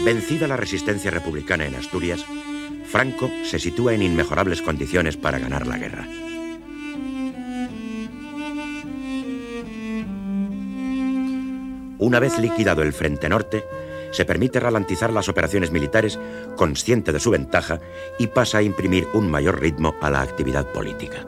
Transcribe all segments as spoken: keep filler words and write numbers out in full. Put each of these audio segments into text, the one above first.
Vencida la resistencia republicana en Asturias, Franco se sitúa en inmejorables condiciones para ganar la guerra. Una vez liquidado el Frente Norte, se permite ralentizar las operaciones militares, consciente de su ventaja, y pasa a imprimir un mayor ritmo a la actividad política.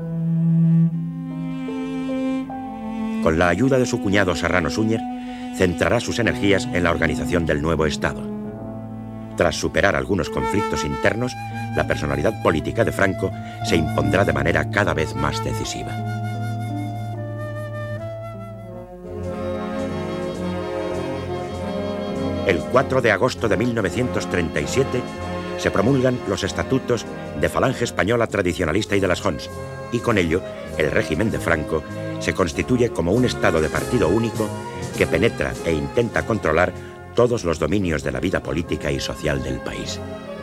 Con la ayuda de su cuñado Serrano Súñer, centrará sus energías en la organización del nuevo Estado. Tras superar algunos conflictos internos, la personalidad política de Franco se impondrá de manera cada vez más decisiva. El cuatro de agosto de mil novecientos treinta y siete se promulgan los estatutos de Falange Española Tradicionalista y de las Jons, y con ello el régimen de Franco se constituye como un Estado de partido único que penetra e intenta controlar todos los dominios de la vida política y social del país.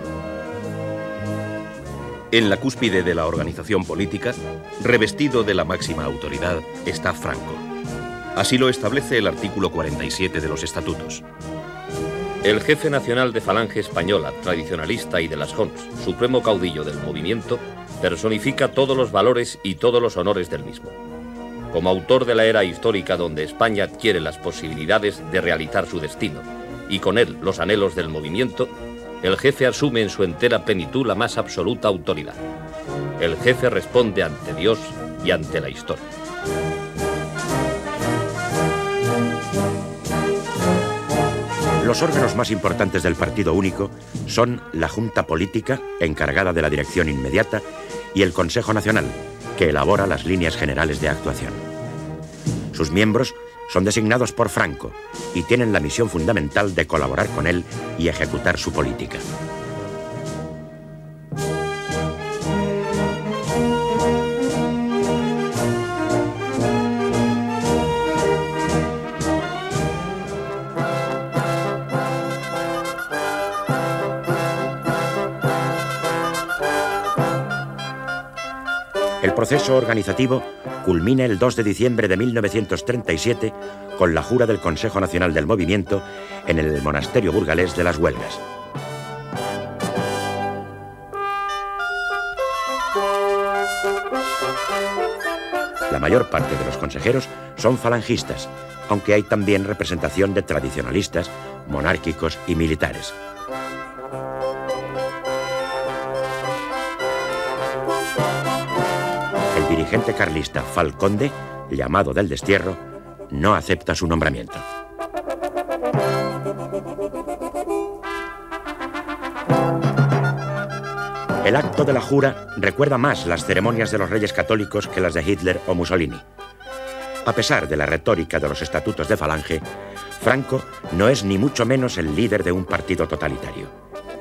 En la cúspide de la organización política, revestido de la máxima autoridad, está Franco. Así lo establece el artículo cuarenta y siete de los estatutos. El jefe nacional de Falange Española, Tradicionalista y de las Jons, supremo caudillo del movimiento, personifica todos los valores y todos los honores del mismo. Como autor de la era histórica donde España adquiere las posibilidades de realizar su destino, y con él los anhelos del movimiento, el jefe asume en su entera plenitud la más absoluta autoridad. El jefe responde ante Dios y ante la historia. Los órganos más importantes del Partido Único son la Junta Política, encargada de la dirección inmediata, y el Consejo Nacional, que elabora las líneas generales de actuación. Sus miembros son designados por Franco y tienen la misión fundamental de colaborar con él y ejecutar su política. El proceso organizativo culmina el dos de diciembre de mil novecientos treinta y siete con la jura del Consejo Nacional del Movimiento en el monasterio burgalés de las Huelgas. La mayor parte de los consejeros son falangistas, aunque hay también representación de tradicionalistas, monárquicos y militares. El dirigente carlista Falconde, llamado del destierro, no acepta su nombramiento. El acto de la jura recuerda más las ceremonias de los reyes católicos que las de Hitler o Mussolini. A pesar de la retórica de los estatutos de Falange, Franco no es ni mucho menos el líder de un partido totalitario.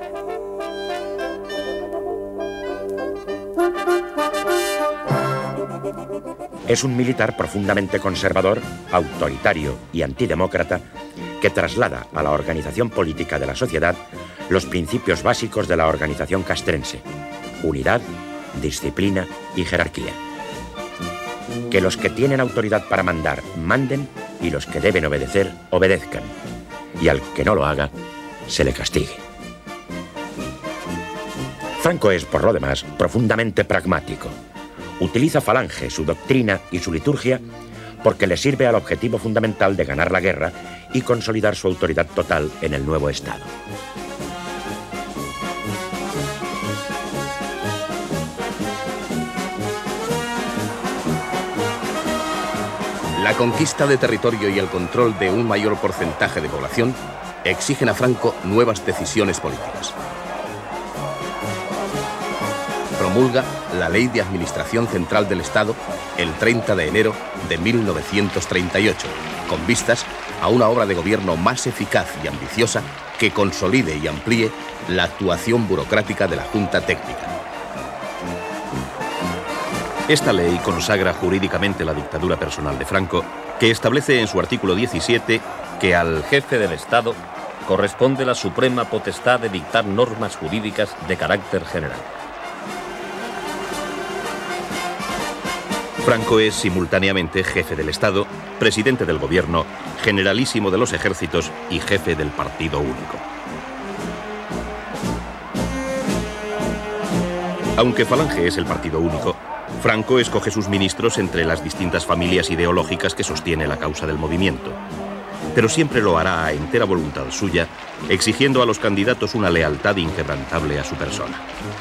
Es un militar profundamente conservador, autoritario y antidemócrata que traslada a la organización política de la sociedad los principios básicos de la organización castrense: unidad, disciplina y jerarquía. Que los que tienen autoridad para mandar, manden, y los que deben obedecer, obedezcan, y al que no lo haga, se le castigue. Franco es, por lo demás, profundamente pragmático. Utiliza Falange, su doctrina y su liturgia porque le sirve al objetivo fundamental de ganar la guerra y consolidar su autoridad total en el nuevo Estado. La conquista de territorio y el control de un mayor porcentaje de población exigen a Franco nuevas decisiones políticas. Promulga la Ley de Administración Central del Estado el treinta de enero de mil novecientos treinta y ocho, con vistas a una obra de gobierno más eficaz y ambiciosa que consolide y amplíe la actuación burocrática de la Junta Técnica. Esta ley consagra jurídicamente la dictadura personal de Franco, que establece en su artículo diecisiete que al jefe del Estado corresponde la suprema potestad de dictar normas jurídicas de carácter general. Franco es simultáneamente jefe del Estado, presidente del gobierno, generalísimo de los ejércitos y jefe del Partido Único. Aunque Falange es el partido único, Franco escoge sus ministros entre las distintas familias ideológicas que sostiene la causa del movimiento. Pero siempre lo hará a entera voluntad suya, exigiendo a los candidatos una lealtad inquebrantable a su persona.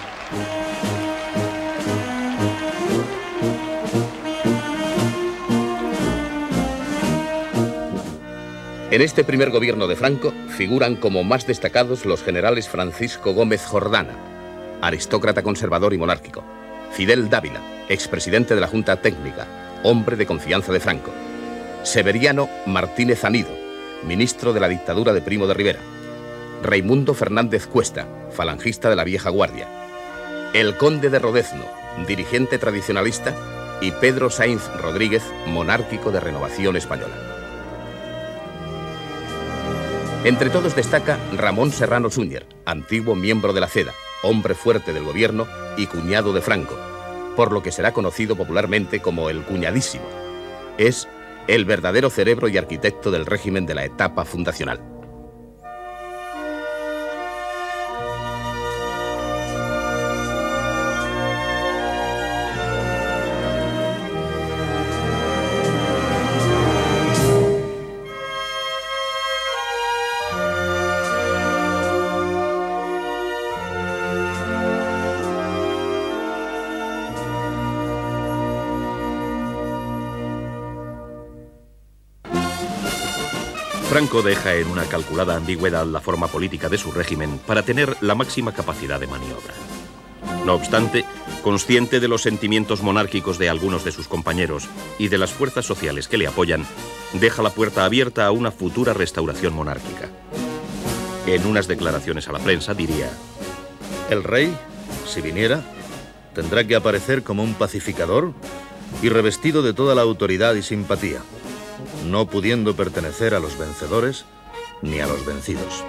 En este primer gobierno de Franco figuran como más destacados los generales Francisco Gómez Jordana, aristócrata conservador y monárquico; Fidel Dávila, expresidente de la Junta Técnica, hombre de confianza de Franco; Severiano Martínez Anido, ministro de la dictadura de Primo de Rivera; Raimundo Fernández Cuesta, falangista de la vieja guardia; el conde de Rodezno, dirigente tradicionalista; y Pedro Sainz Rodríguez, monárquico de Renovación Española. Entre todos destaca Ramón Serrano Súñer, antiguo miembro de la CEDA, hombre fuerte del gobierno y cuñado de Franco, por lo que será conocido popularmente como el Cuñadísimo. Es el verdadero cerebro y arquitecto del régimen de la etapa fundacional. Franco deja en una calculada ambigüedad la forma política de su régimen para tener la máxima capacidad de maniobra. No obstante, consciente de los sentimientos monárquicos de algunos de sus compañeros y de las fuerzas sociales que le apoyan, deja la puerta abierta a una futura restauración monárquica. En unas declaraciones a la prensa diría: el rey, si viniera, tendrá que aparecer como un pacificador y revestido de toda la autoridad y simpatía, no pudiendo pertenecer a los vencedores ni a los vencidos.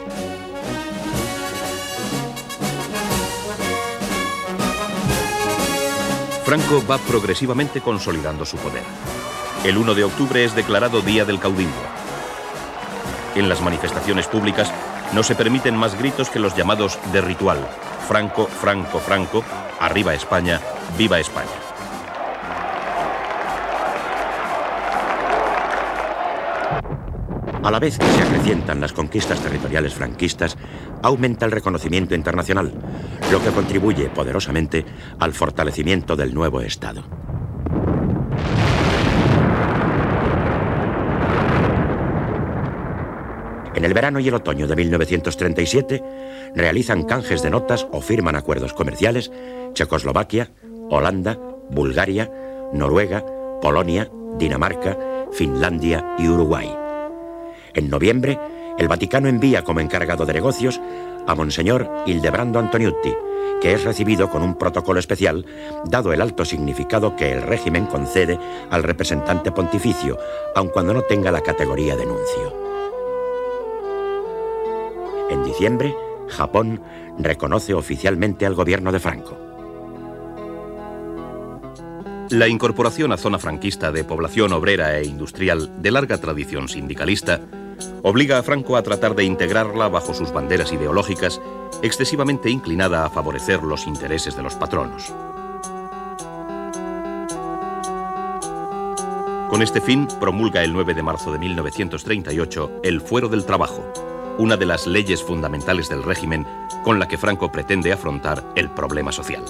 Franco va progresivamente consolidando su poder. El uno de octubre es declarado Día del Caudillo. En las manifestaciones públicas no se permiten más gritos que los llamados de ritual: Franco, Franco, Franco, arriba España, viva España. A la vez que se acrecientan las conquistas territoriales franquistas, aumenta el reconocimiento internacional, lo que contribuye poderosamente al fortalecimiento del nuevo Estado. En el verano y el otoño de mil novecientos treinta y siete, realizan canjes de notas o firman acuerdos comerciales Checoslovaquia, Holanda, Bulgaria, Noruega, Polonia, Dinamarca, Finlandia y Uruguay. En noviembre, el Vaticano envía como encargado de negocios a Monseñor Ildebrando Antoniutti, que es recibido con un protocolo especial, dado el alto significado que el régimen concede al representante pontificio, aun cuando no tenga la categoría de nuncio. En diciembre, Japón reconoce oficialmente al gobierno de Franco. La incorporación a zona franquista de población obrera e industrial de larga tradición sindicalista obliga a Franco a tratar de integrarla bajo sus banderas ideológicas, excesivamente inclinada a favorecer los intereses de los patronos. Con este fin, promulga el nueve de marzo de mil novecientos treinta y ocho el Fuero del Trabajo, una de las leyes fundamentales del régimen con la que Franco pretende afrontar el problema social.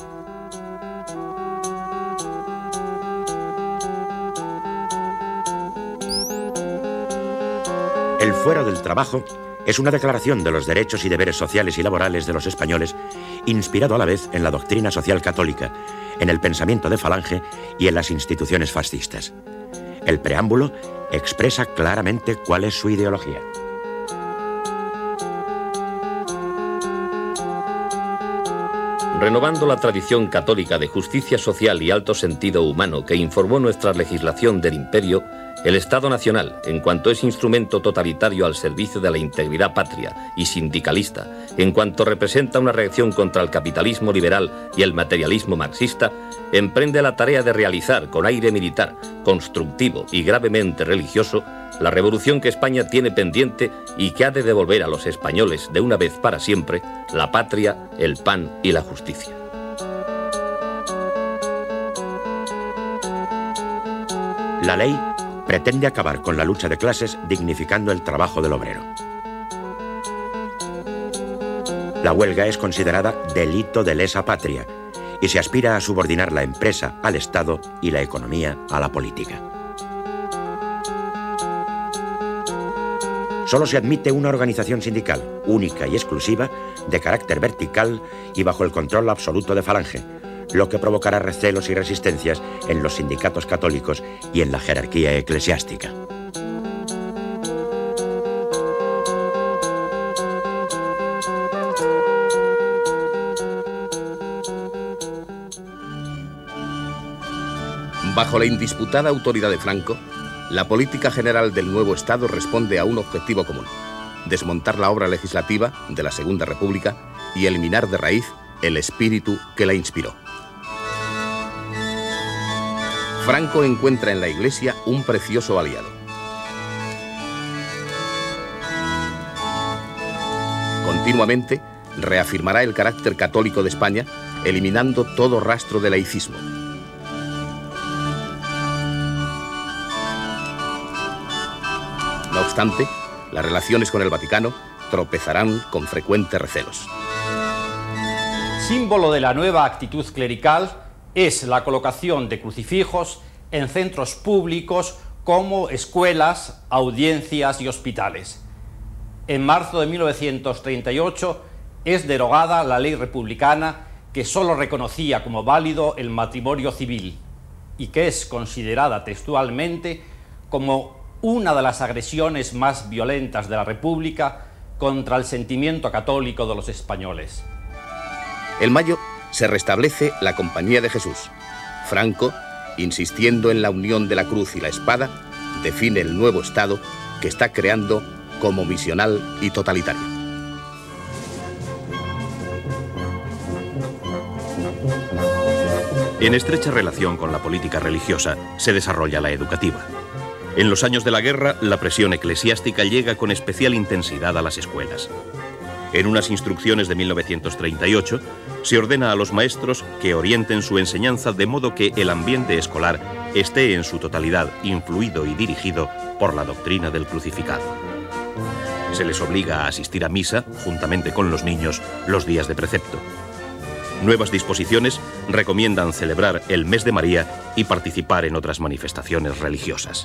El Fuero del Trabajo es una declaración de los derechos y deberes sociales y laborales de los españoles, inspirado a la vez en la doctrina social católica, en el pensamiento de Falange y en las instituciones fascistas. El preámbulo expresa claramente cuál es su ideología. Renovando la tradición católica de justicia social y alto sentido humano que informó nuestra legislación del imperio, el Estado Nacional, en cuanto es instrumento totalitario al servicio de la integridad patria y sindicalista, en cuanto representa una reacción contra el capitalismo liberal y el materialismo marxista, emprende la tarea de realizar con aire militar, constructivo y gravemente religioso la revolución que España tiene pendiente y que ha de devolver a los españoles de una vez para siempre la patria, el pan y la justicia. La ley pretende acabar con la lucha de clases dignificando el trabajo del obrero. La huelga es considerada delito de lesa patria y se aspira a subordinar la empresa al Estado y la economía a la política. Solo se admite una organización sindical, única y exclusiva, de carácter vertical y bajo el control absoluto de Falange, lo que provocará recelos y resistencias en los sindicatos católicos y en la jerarquía eclesiástica. Bajo la indisputada autoridad de Franco, la política general del nuevo Estado responde a un objetivo común: desmontar la obra legislativa de la Segunda República y eliminar de raíz el espíritu que la inspiró. Franco encuentra en la Iglesia un precioso aliado. Continuamente reafirmará el carácter católico de España, eliminando todo rastro de laicismo. No obstante, las relaciones con el Vaticano tropezarán con frecuentes recelos. Símbolo de la nueva actitud clerical es la colocación de crucifijos en centros públicos como escuelas, audiencias y hospitales. En marzo de mil novecientos treinta y ocho es derogada la ley republicana que solo reconocía como válido el matrimonio civil y que es considerada textualmente como una de las agresiones más violentas de la República contra el sentimiento católico de los españoles. En mayo se restablece la Compañía de Jesús. Franco, insistiendo en la unión de la cruz y la espada, define el nuevo Estado que está creando como misional y totalitario. En estrecha relación con la política religiosa se desarrolla la educativa. En los años de la guerra, la presión eclesiástica llega con especial intensidad a las escuelas. En unas instrucciones de mil novecientos treinta y ocho, se ordena a los maestros que orienten su enseñanza de modo que el ambiente escolar esté en su totalidad influido y dirigido por la doctrina del crucificado. Se les obliga a asistir a misa, juntamente con los niños, los días de precepto. Nuevas disposiciones recomiendan celebrar el mes de María y participar en otras manifestaciones religiosas.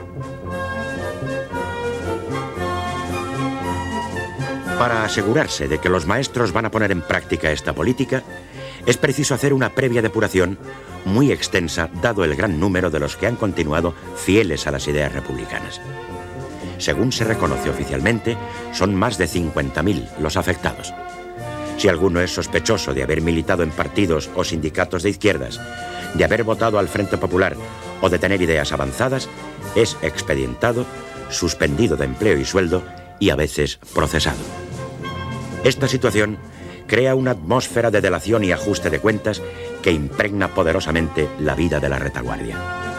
Para asegurarse de que los maestros van a poner en práctica esta política, es preciso hacer una previa depuración muy extensa, dado el gran número de los que han continuado fieles a las ideas republicanas. Según se reconoce oficialmente, son más de cincuenta mil los afectados. Si alguno es sospechoso de haber militado en partidos o sindicatos de izquierdas, de haber votado al Frente Popular o de tener ideas avanzadas, es expedientado, suspendido de empleo y sueldo y a veces procesado. Esta situación crea una atmósfera de delación y ajuste de cuentas que impregna poderosamente la vida de la retaguardia.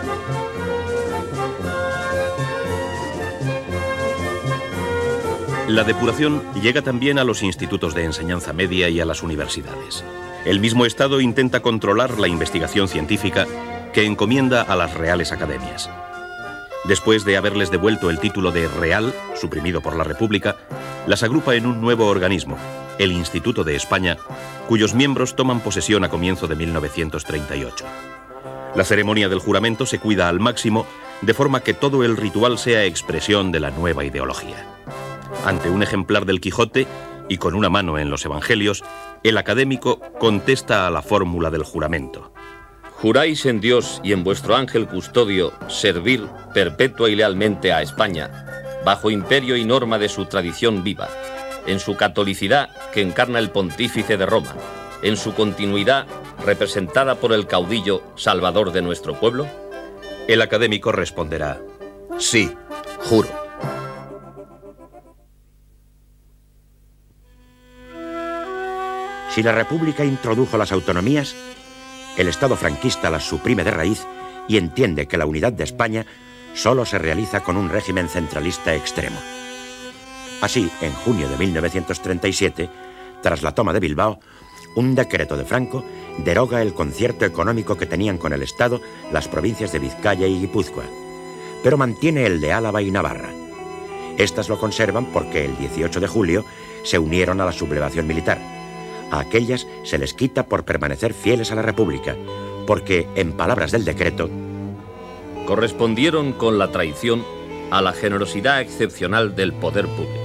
La depuración llega también a los institutos de enseñanza media y a las universidades. El mismo Estado intenta controlar la investigación científica que encomienda a las reales academias. Después de haberles devuelto el título de Real, suprimido por la República, las agrupa en un nuevo organismo, el Instituto de España, cuyos miembros toman posesión a comienzo de mil novecientos treinta y ocho. La ceremonia del juramento se cuida al máximo, de forma que todo el ritual sea expresión de la nueva ideología. Ante un ejemplar del Quijote, y con una mano en los Evangelios, el académico contesta a la fórmula del juramento. Juráis en Dios y en vuestro ángel custodio servir perpetua y lealmente a España, bajo imperio y norma de su tradición viva, en su catolicidad que encarna el pontífice de Roma, en su continuidad representada por el caudillo salvador de nuestro pueblo. El académico responderá: sí, juro. Si la República introdujo las autonomías, el Estado franquista las suprime de raíz y entiende que la unidad de España solo se realiza con un régimen centralista extremo. Así, en junio de mil novecientos treinta y siete, tras la toma de Bilbao, un decreto de Franco deroga el concierto económico que tenían con el Estado las provincias de Vizcaya y Guipúzcoa pero mantiene el de Álava y Navarra. Estas lo conservan porque el dieciocho de julio se unieron a la sublevación militar. A aquellas se les quita por permanecer fieles a la República, porque, en palabras del decreto, correspondieron con la traición a la generosidad excepcional del poder público.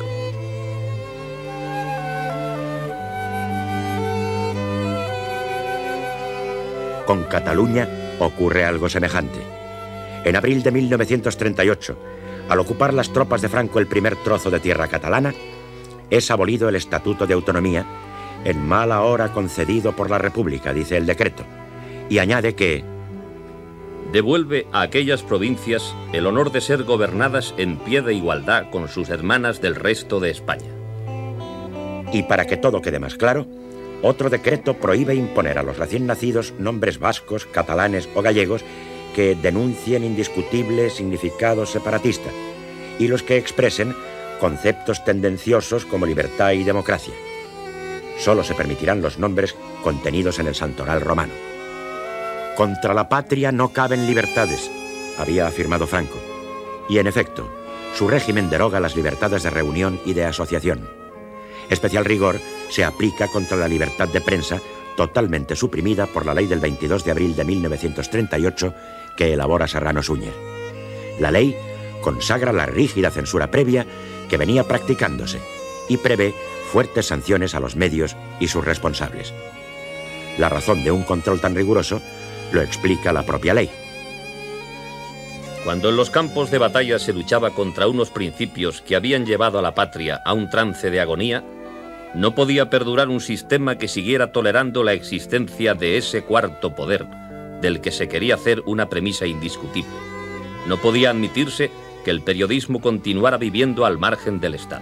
Con Cataluña ocurre algo semejante. En abril de mil novecientos treinta y ocho, al ocupar las tropas de Franco el primer trozo de tierra catalana, es abolido el Estatuto de Autonomía, en mala hora concedido por la República, dice el decreto, y añade que devuelve a aquellas provincias el honor de ser gobernadas en pie de igualdad con sus hermanas del resto de España. Y para que todo quede más claro, otro decreto prohíbe imponer a los recién nacidos nombres vascos, catalanes o gallegos que denuncien indiscutible significado separatista y los que expresen conceptos tendenciosos como libertad y democracia. Solo se permitirán los nombres contenidos en el santoral romano. Contra la patria no caben libertades, había afirmado Franco, y en efecto, su régimen deroga las libertades de reunión y de asociación. Especial rigor se aplica contra la libertad de prensa, totalmente suprimida por la ley del veintidós de abril de mil novecientos treinta y ocho que elabora Serrano Súñer. La ley consagra la rígida censura previa que venía practicándose y prevé fuertes sanciones a los medios y sus responsables. La razón de un control tan riguroso lo explica la propia ley. Cuando en los campos de batalla se luchaba contra unos principios que habían llevado a la patria a un trance de agonía, no podía perdurar un sistema que siguiera tolerando la existencia de ese cuarto poder, del que se quería hacer una premisa indiscutible. No podía admitirse que el periodismo continuara viviendo al margen del Estado.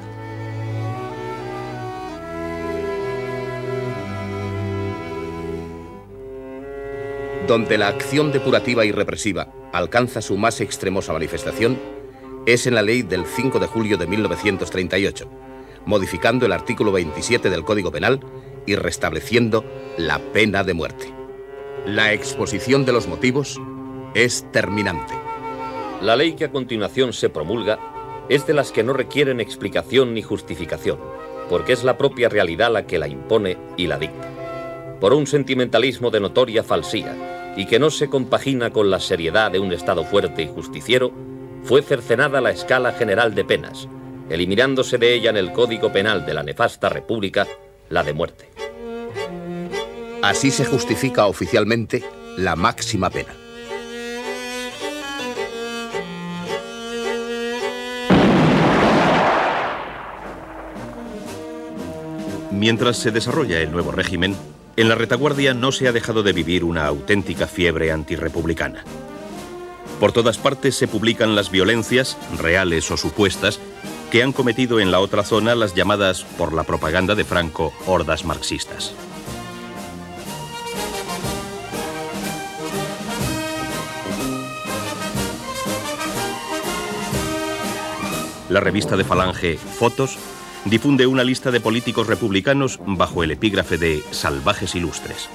Donde la acción depurativa y represiva alcanza su más extremosa manifestación es en la ley del cinco de julio de mil novecientos treinta y ocho, modificando el artículo veintisiete del Código Penal y restableciendo la pena de muerte. La exposición de los motivos es terminante. La ley que a continuación se promulga es de las que no requieren explicación ni justificación, porque es la propia realidad la que la impone y la dicta. Por un sentimentalismo de notoria falsía y que no se compagina con la seriedad de un Estado fuerte y justiciero, fue cercenada la escala general de penas, eliminándose de ella en el Código Penal de la nefasta República la de muerte. Así se justifica oficialmente la máxima pena. Mientras se desarrolla el nuevo régimen, en la retaguardia no se ha dejado de vivir una auténtica fiebre antirrepublicana. Por todas partes se publican las violencias, reales o supuestas, que han cometido en la otra zona las llamadas, por la propaganda de Franco, hordas marxistas. La revista de Falange, Fotos, difunde una lista de políticos republicanos bajo el epígrafe de salvajes ilustres.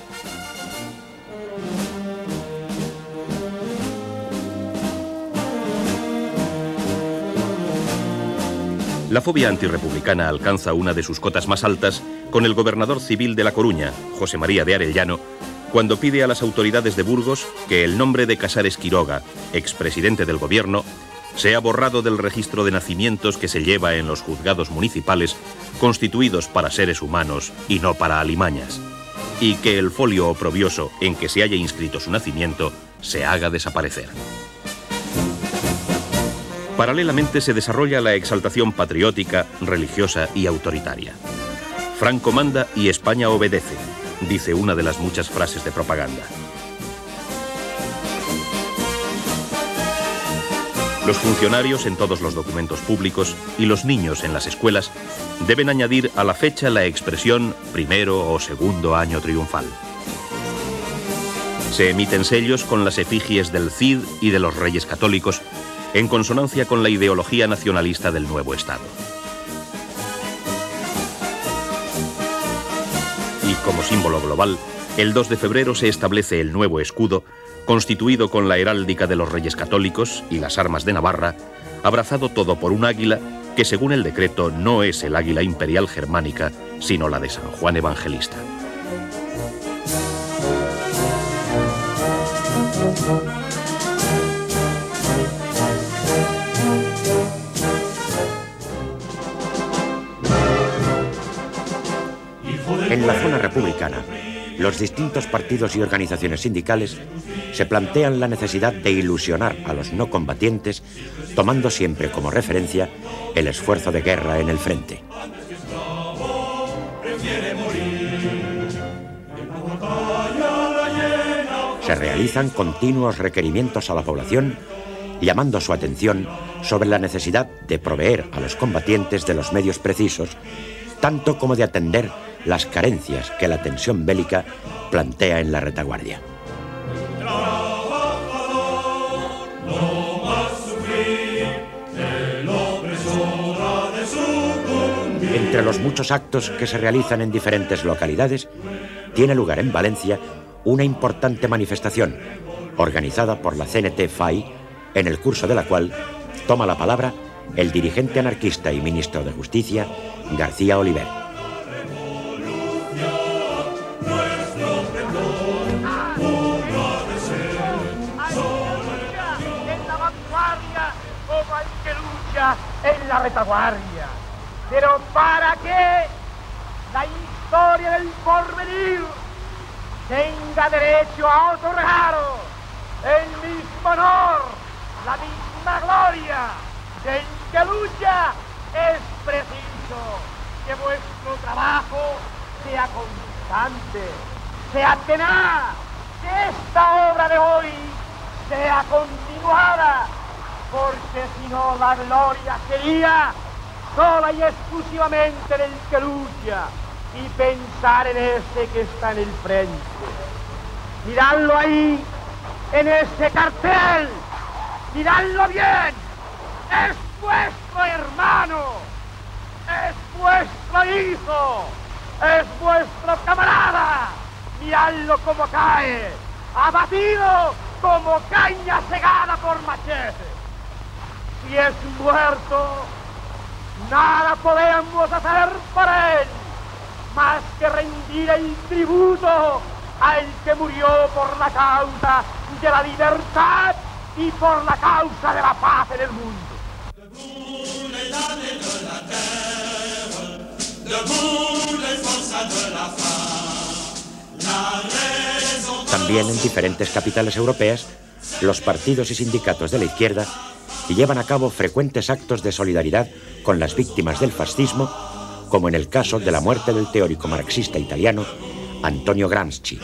La fobia antirrepublicana alcanza una de sus cotas más altas con el gobernador civil de La Coruña, José María de Arellano, cuando pide a las autoridades de Burgos que el nombre de Casares Quiroga, expresidente del gobierno, sea borrado del registro de nacimientos que se lleva en los juzgados municipales constituidos para seres humanos y no para alimañas, y que el folio oprobioso en que se haya inscrito su nacimiento se haga desaparecer. Paralelamente se desarrolla la exaltación patriótica, religiosa y autoritaria. Franco manda y España obedece, dice una de las muchas frases de propaganda. Los funcionarios en todos los documentos públicos y los niños en las escuelas deben añadir a la fecha la expresión primero o segundo año triunfal. Se emiten sellos con las efigies del Cid y de los Reyes Católicos, en consonancia con la ideología nacionalista del nuevo Estado. Y como símbolo global, El dos de febrero se establece el nuevo escudo, constituido con la heráldica de los Reyes Católicos y las armas de Navarra, abrazado todo por un águila que, según el decreto, no es el águila imperial germánica, sino la de San Juan Evangelista. En la zona republicana, los distintos partidos y organizaciones sindicales se plantean la necesidad de ilusionar a los no combatientes, tomando siempre como referencia el esfuerzo de guerra en el frente. Se realizan continuos requerimientos a la población, llamando su atención sobre la necesidad de proveer a los combatientes de los medios precisos, tanto como de atender las carencias que la tensión bélica plantea en la retaguardia. Entre los muchos actos que se realizan en diferentes localidades, tiene lugar en Valencia una importante manifestación organizada por la C N T F A I, en el curso de la cual toma la palabra el dirigente anarquista y ministro de Justicia, García Oliver. En la retaguardia, pero para que la historia del porvenir tenga derecho a otorgaros el mismo honor, la misma gloria del que lucha, es preciso que vuestro trabajo sea constante, sea tenaz, que esta obra de hoy sea continuada, porque si no la gloria sería sola y exclusivamente del que lucha, y pensar en ese que está en el frente. Miradlo ahí, en ese cartel, miradlo bien, es vuestro hermano, es vuestro hijo, es vuestro camarada, miradlo como cae, abatido como caña segada por machete. Si es muerto, nada podemos hacer por él, más que rendir el tributo al que murió por la causa de la libertad y por la causa de la paz en el mundo. También en diferentes capitales europeas, los partidos y sindicatos de la izquierda llevan a cabo frecuentes actos de solidaridad con las víctimas del fascismo, como en el caso de la muerte del teórico marxista italiano Antonio Gramsci.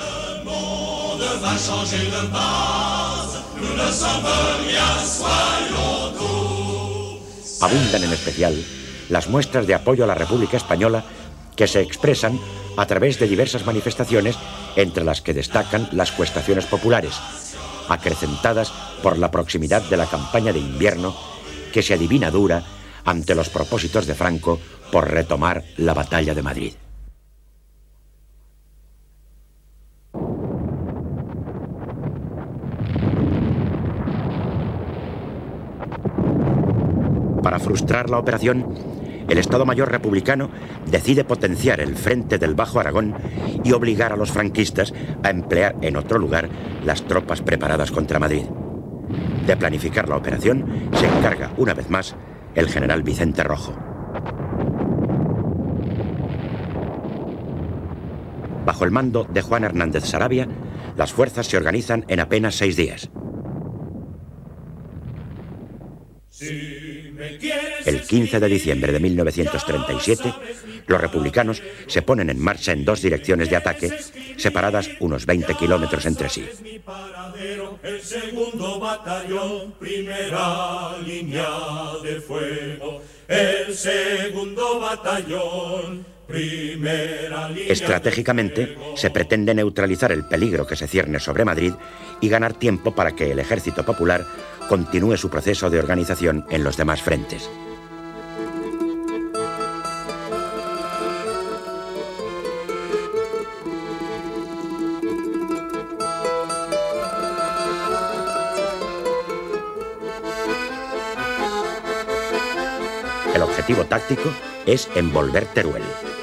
Abundan en especial las muestras de apoyo a la República Española que se expresan a través de diversas manifestaciones, entre las que destacan las cuestaciones populares, acrecentadas por la proximidad de la campaña de invierno que se adivina dura ante los propósitos de Franco por retomar la batalla de Madrid. Para frustrar la operación, el Estado Mayor republicano decide potenciar el frente del Bajo Aragón y obligar a los franquistas a emplear en otro lugar las tropas preparadas contra Madrid. De planificar la operación se encarga una vez más el general Vicente Rojo. Bajo el mando de Juan Hernández Saravia, las fuerzas se organizan en apenas seis días. El quince de diciembre de mil novecientos treinta y siete, los republicanos se ponen en marcha en dos direcciones de ataque, separadas unos veinte kilómetros entre sí. El segundo batallón, primera línea de fuego. El segundo batallón, primera línea. Estratégicamente, se pretende neutralizar el peligro que se cierne sobre Madrid y ganar tiempo para que el Ejército Popular continúe su proceso de organización en los demás frentes. El objetivo táctico es envolver Teruel.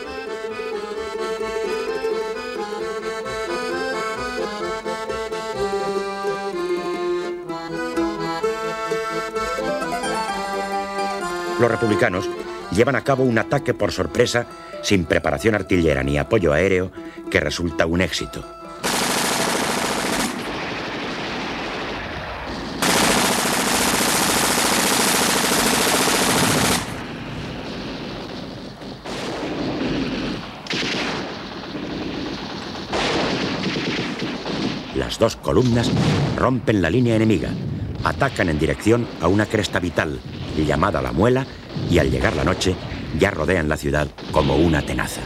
Los republicanos llevan a cabo un ataque por sorpresa sin preparación artillera ni apoyo aéreo que resulta un éxito. Las dos columnas rompen la línea enemiga, atacan en dirección a una cresta vital llamada La Muela y al llegar la noche ya rodean la ciudad como una tenaza.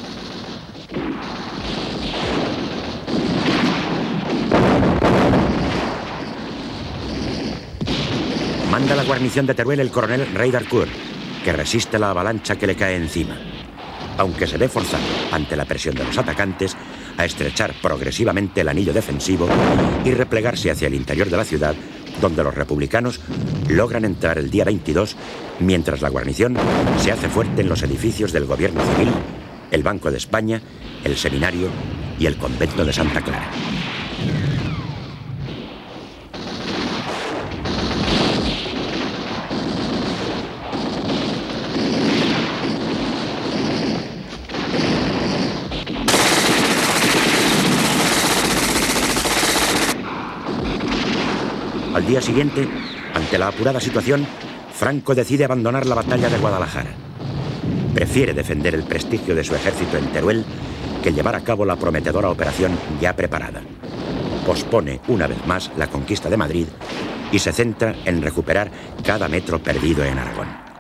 Manda la guarnición de Teruel el coronel Rey d'Harcourt, que resiste la avalancha que le cae encima, aunque se ve forzado, ante la presión de los atacantes, a estrechar progresivamente el anillo defensivo y replegarse hacia el interior de la ciudad, donde los republicanos logran entrar el día veintidós, mientras la guarnición se hace fuerte en los edificios del gobierno civil, el Banco de España, el seminario y el convento de Santa Clara. Al día siguiente, ante la apurada situación, Franco decide abandonar la batalla de Guadalajara. Prefiere defender el prestigio de su ejército en Teruel que llevar a cabo la prometedora operación ya preparada. Pospone una vez más la conquista de Madrid y se centra en recuperar cada metro perdido en Aragón.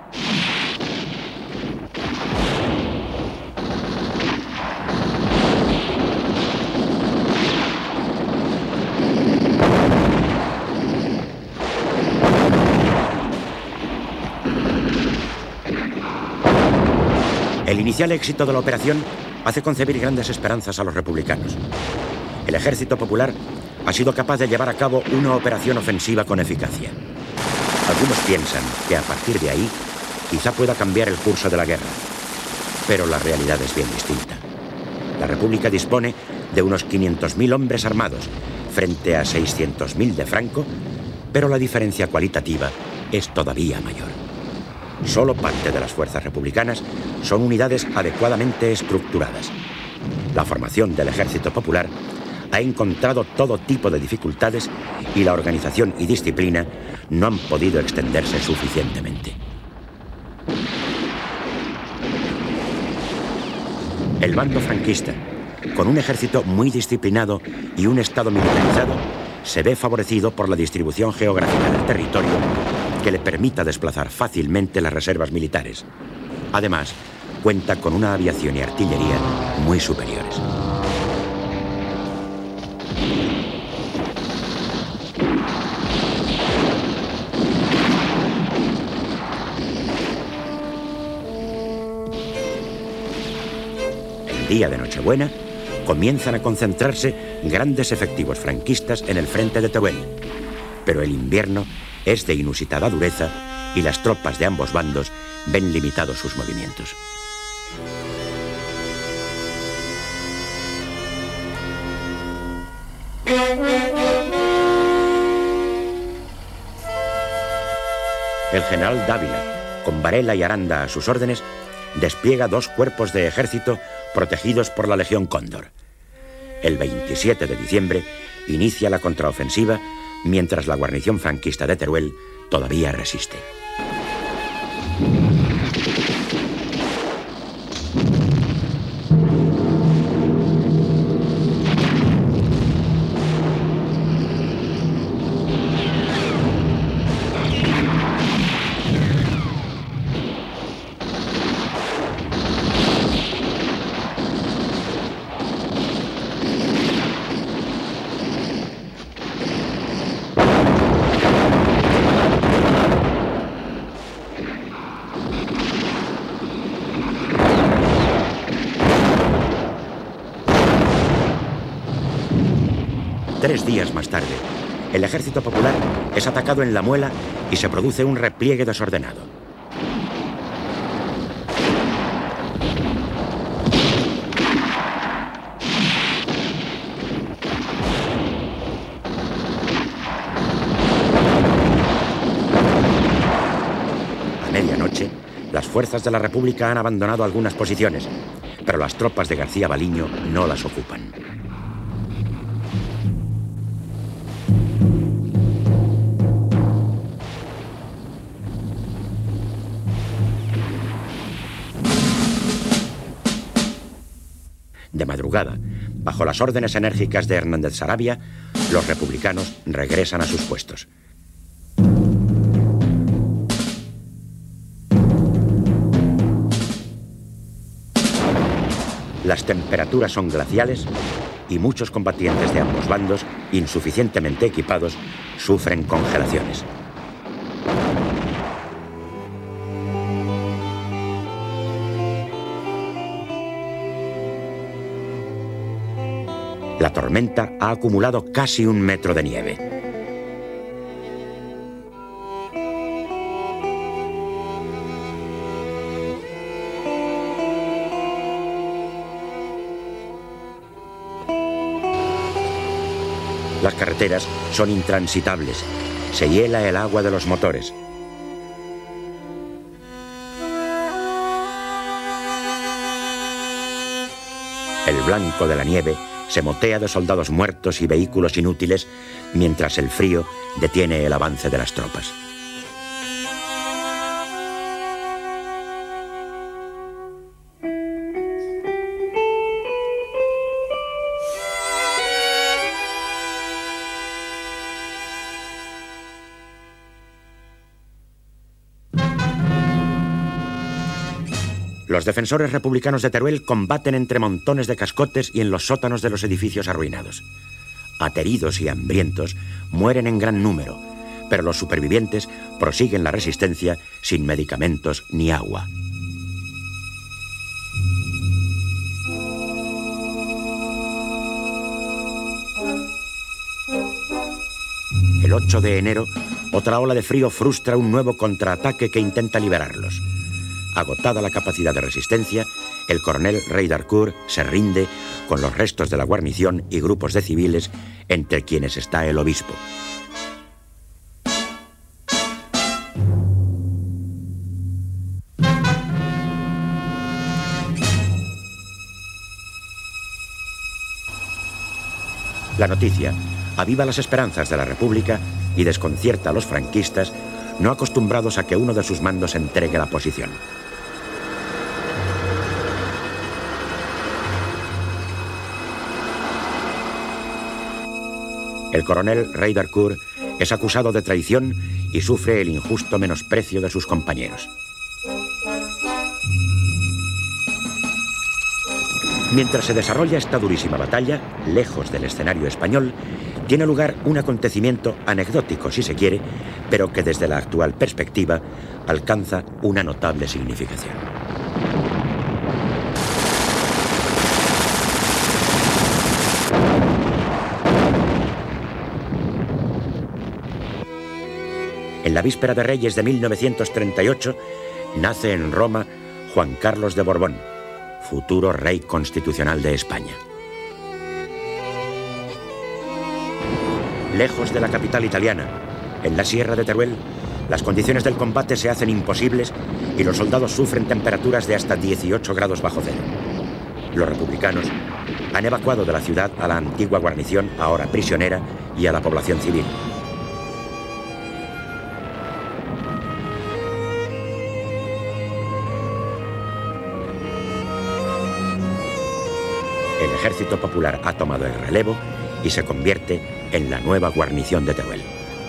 El inicial éxito de la operación hace concebir grandes esperanzas a los republicanos. El ejército popular ha sido capaz de llevar a cabo una operación ofensiva con eficacia. Algunos piensan que a partir de ahí quizá pueda cambiar el curso de la guerra, pero la realidad es bien distinta. La República dispone de unos quinientos mil hombres armados frente a seiscientos mil de Franco, pero la diferencia cualitativa es todavía mayor. Solo parte de las fuerzas republicanas son unidades adecuadamente estructuradas. La formación del ejército popular ha encontrado todo tipo de dificultades y la organización y disciplina no han podido extenderse suficientemente. El bando franquista, con un ejército muy disciplinado y un estado militarizado, se ve favorecido por la distribución geográfica del territorio que le permita desplazar fácilmente las reservas militares. Además, cuenta con una aviación y artillería muy superiores. El día de Nochebuena comienzan a concentrarse grandes efectivos franquistas en el frente de Teruel, pero el invierno es de inusitada dureza y las tropas de ambos bandos ven limitados sus movimientos. El general Dávila, con Varela y Aranda a sus órdenes, despliega dos cuerpos de ejército protegidos por la Legión Cóndor. El veintisiete de diciembre inicia la contraofensiva, mientras la guarnición franquista de Teruel todavía resiste. Tres días más tarde, el ejército popular es atacado en La Muela y se produce un repliegue desordenado. fuerzas de la República han abandonado algunas posiciones, pero las tropas de García Baliño no las ocupan. De madrugada, bajo las órdenes enérgicas de Hernández Saravia, los republicanos regresan a sus puestos. Las temperaturas son glaciales y muchos combatientes de ambos bandos, insuficientemente equipados, sufren congelaciones. La tormenta ha acumulado casi un metro de nieve. Las carreteras son intransitables. Se hiela el agua de los motores. El blanco de la nieve se motea de soldados muertos y vehículos inútiles, mientras el frío detiene el avance de las tropas. Los defensores republicanos de Teruel combaten entre montones de cascotes y en los sótanos de los edificios arruinados. Ateridos y hambrientos, mueren en gran número, pero los supervivientes prosiguen la resistencia sin medicamentos ni agua. El ocho de enero, otra ola de frío frustra un nuevo contraataque que intenta liberarlos. Agotada la capacidad de resistencia, el coronel Rey d'Harcourt se rinde con los restos de la guarnición y grupos de civiles, entre quienes está el obispo. La noticia aviva las esperanzas de la República y desconcierta a los franquistas, no acostumbrados a que uno de sus mandos entregue la posición. El coronel Rey d'Harcourt es acusado de traición y sufre el injusto menosprecio de sus compañeros. Mientras se desarrolla esta durísima batalla, lejos del escenario español, tiene lugar un acontecimiento anecdótico, si se quiere, pero que desde la actual perspectiva alcanza una notable significación. En la víspera de Reyes de mil novecientos treinta y ocho, nace en Roma Juan Carlos de Borbón, futuro rey constitucional de España. Lejos de la capital italiana, en la sierra de Teruel, las condiciones del combate se hacen imposibles y los soldados sufren temperaturas de hasta dieciocho grados bajo cero. Los republicanos han evacuado de la ciudad a la antigua guarnición, ahora prisionera, y a la población civil. El ejército popular ha tomado el relevo y se convierte en la nueva guarnición de Teruel.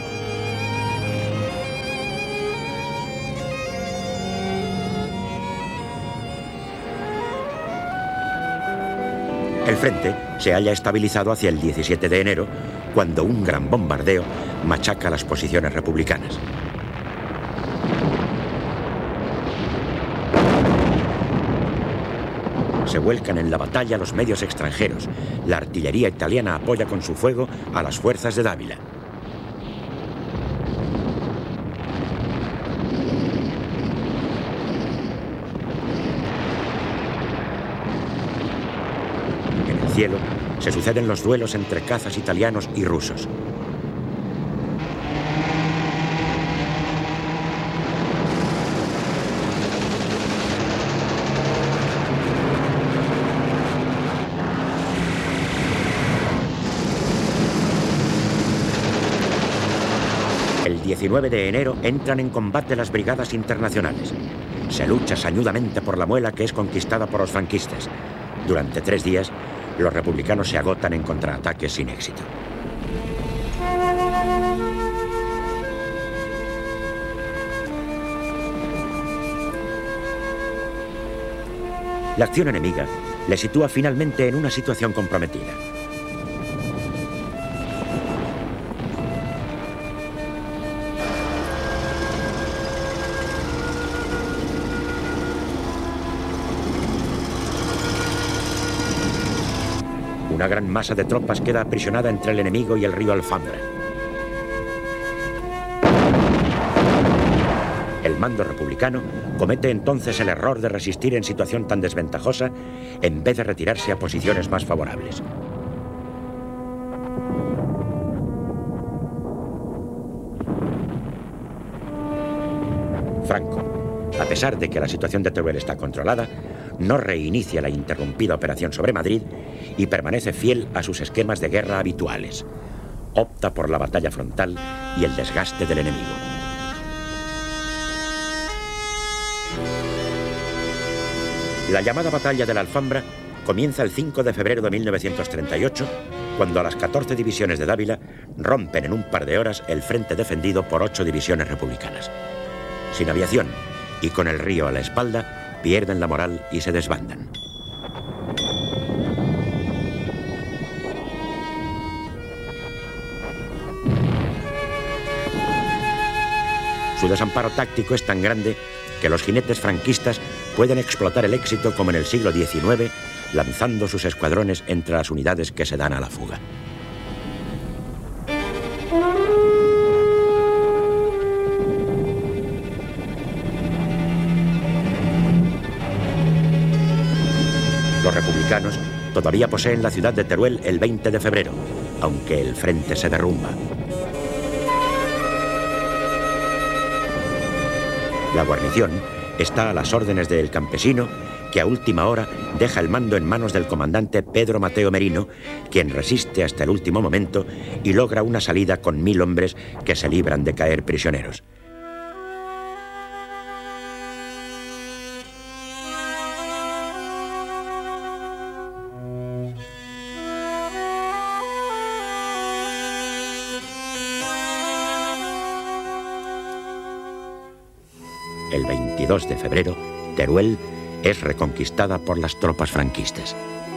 El frente se halla estabilizado hacia el diecisiete de enero, cuando un gran bombardeo machaca las posiciones republicanas. Se vuelcan en la batalla los medios extranjeros. La artillería italiana apoya con su fuego a las fuerzas de Dávila. En el cielo se suceden los duelos entre cazas italianos y rusos. diecinueve de enero entran en combate las brigadas internacionales. Se lucha sañudamente por la Muela, que es conquistada por los franquistas. Durante tres días, los republicanos se agotan en contraataques sin éxito. La acción enemiga le sitúa finalmente en una situación comprometida. Una gran masa de tropas queda aprisionada entre el enemigo y el río Alfambra. El mando republicano comete entonces el error de resistir en situación tan desventajosa en vez de retirarse a posiciones más favorables. Franco, a pesar de que la situación de Teruel está controlada, no reinicia la interrumpida operación sobre Madrid y permanece fiel a sus esquemas de guerra habituales. Opta por la batalla frontal y el desgaste del enemigo. La llamada batalla de la Alfambra comienza el cinco de febrero de mil novecientos treinta y ocho, cuando a las catorce divisiones de Dávila rompen en un par de horas el frente defendido por ocho divisiones republicanas. Sin aviación y con el río a la espalda, pierden la moral y se desbandan. Su desamparo táctico es tan grande que los jinetes franquistas pueden explotar el éxito como en el siglo diecinueve, lanzando sus escuadrones entre las unidades que se dan a la fuga. Los republicanos todavía poseen la ciudad de Teruel el veinte de febrero, aunque el frente se derrumba. La guarnición está a las órdenes del campesino, que a última hora deja el mando en manos del comandante Pedro Mateo Merino, quien resiste hasta el último momento y logra una salida con mil hombres que se libran de caer prisioneros. El veintidós de febrero, Teruel es reconquistada por las tropas franquistas.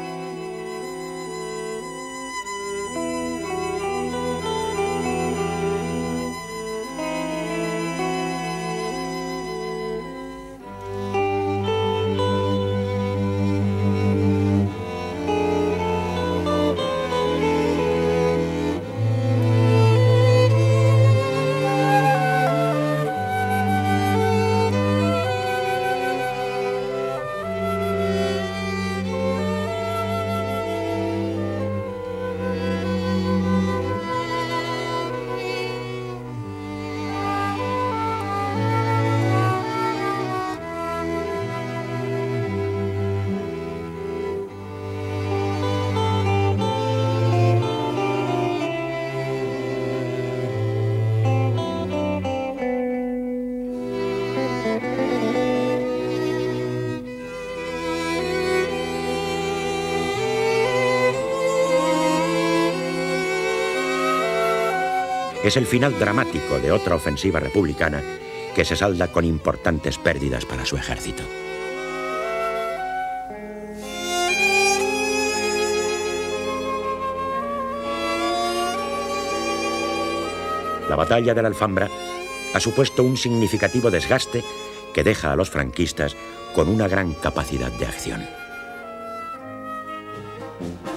Es el final dramático de otra ofensiva republicana que se salda con importantes pérdidas para su ejército. La batalla de la Alfambra ha supuesto un significativo desgaste que deja a los franquistas con una gran capacidad de acción.